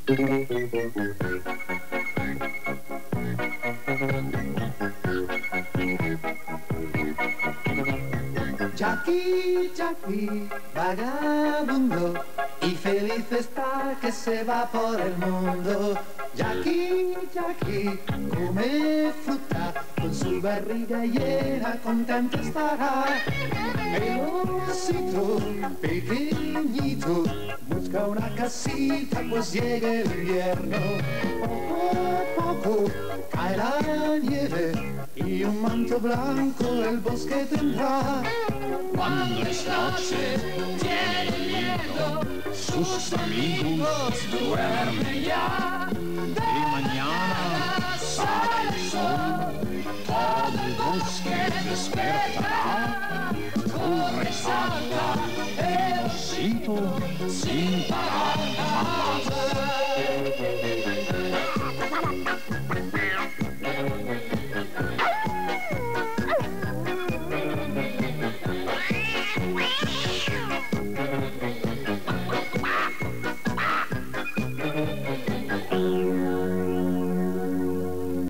Jackie, Jackie, vagabundo, y feliz está que se va por el mundo. Jackie, Jackie, come fruta, con su barriga llena contento estará. El osito pequeñito busca una casita pues llega el invierno. Poco a poco cae la nieve y un manto blanco el bosque tendrá. Cuando es noche tiene miedo, sus amigos duermen ya. Y mañana sale el sol, todo el bosque despertará. Corre, salta el osito sin parar.